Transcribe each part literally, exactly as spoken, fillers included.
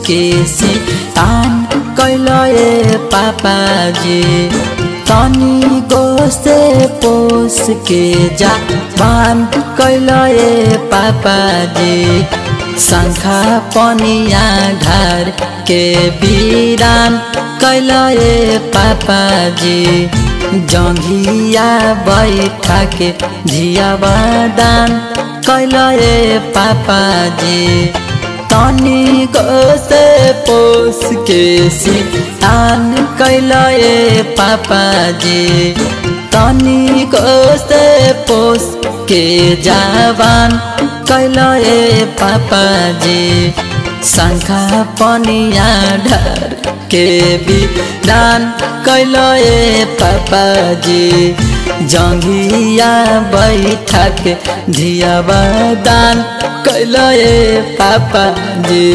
के सितान कैलए पापाजी तनी गोसे पोस के जान कैलए पापाजी शंखा पनिया ढार के वीरान कैलए पापाजी जंघिया बैठा के धियावा दान कैलए पापाजी तनी गोसे पोस के सितान कैलए पापाजी तनी गोसे पोस के जवान कैलए पापाजी शंखा पनिया ढार के वीरान कैलए पापाजी जंघिया बैठा के धियावा दान कैलए पापाजी।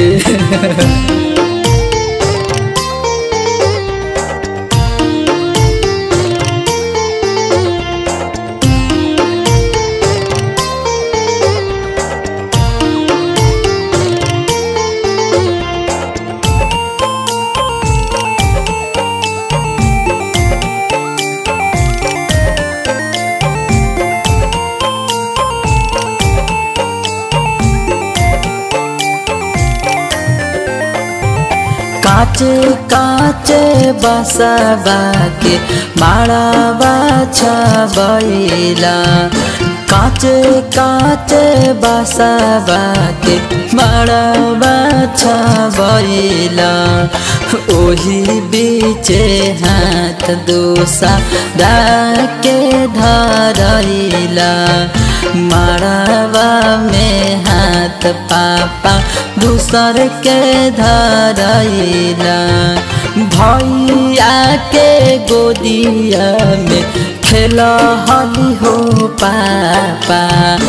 काचे काचे बसवा के माड़ावा छबैला काचे काचे बसवा के माड़ावा छबैला ओही बीचे हाथ दूसा के धरैला माड़ावा में हाथ पापा दूसर के धरैला भैया के गोदिया में खेला हली हो पापा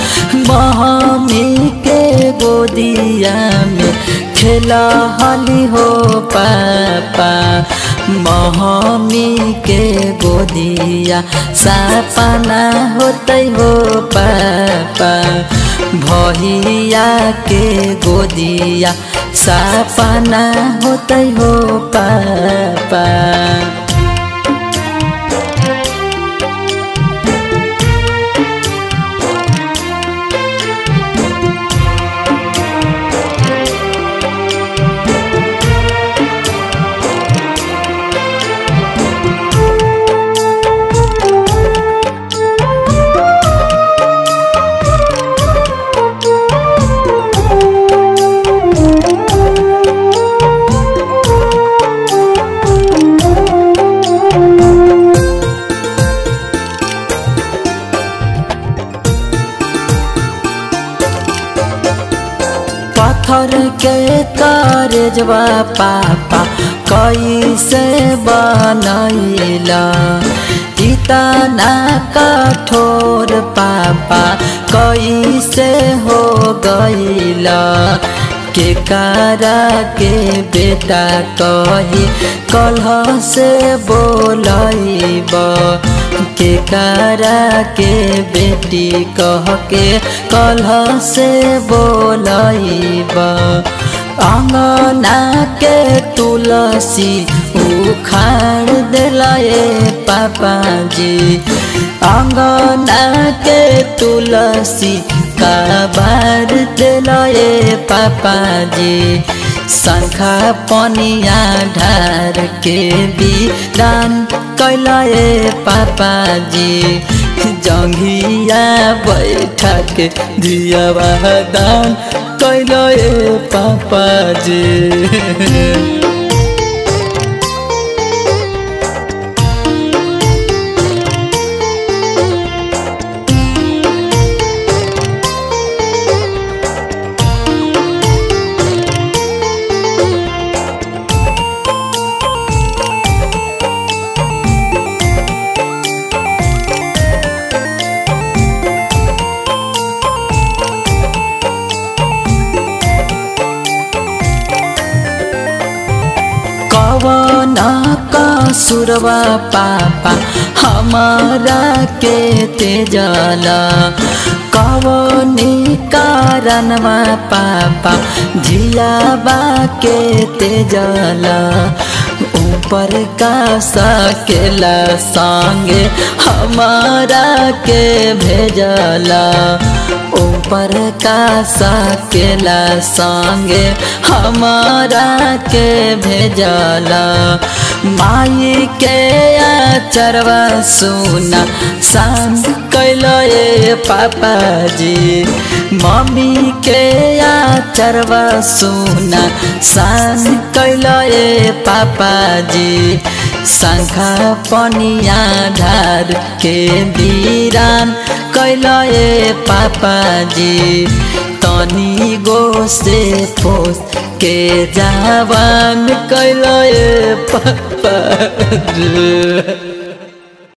मम्मी के गोदिया में खेला हली हो पापा मम्मी के गोदिया सपना होते हो पापा भैया के गोदिया सपना होते हो पापा। पत्थर के कारेजवा पापा कैसे बनैला इतना कठोर पापा कैसे हो गैला के कारा के बेटा कही कलह से बोलैब के कारा के बेटी कह के कलह से बोलैब अंगना के तुलसी उखाड़ दिलाए पापाजी अंगना के तुलसी काबार दिलाए पापाजी शंखा पनिया ढार के वीरान कैलए पापाजी जंघिया बैठा के धियावा दान कैलए पापाजी। कवन कसुरवा पापा हमारा के तेजला कवनी कारणमा पापा झियाबा के तेजला ऊपर का सकेला संगे हमारा के भेजला ऊपर का सकेला संगे हमारा के भेजला माई के आचरवा सुना सांग कैलो ये पापा जी मम्मी के आचरवा सुना सांग कैलो ये पापा जी शंखा पनिया ढार के वीरान कैलो ये पापा जी तनी गो से पोस के जवान कैलो ये पापा जी।